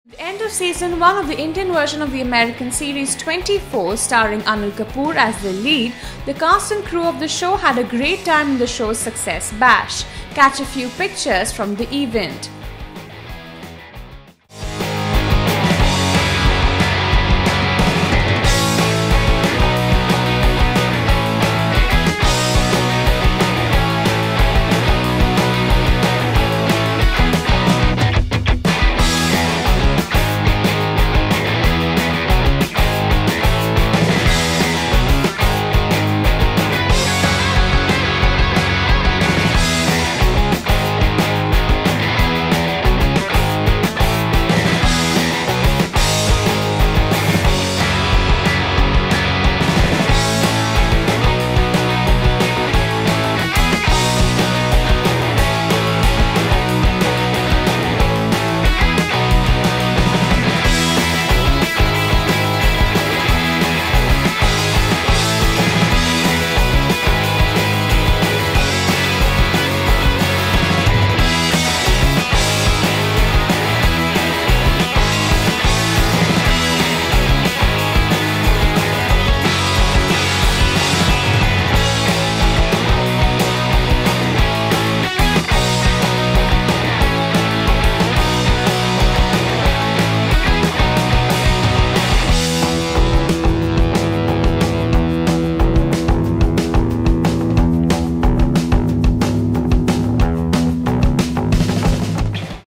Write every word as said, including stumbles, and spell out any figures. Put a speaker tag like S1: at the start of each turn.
S1: The end of season one of the Indian version of the American series twenty-four, starring Anil Kapoor as the lead, the cast and crew of the show had a great time in the show's success bash. Catch a few pictures from the event.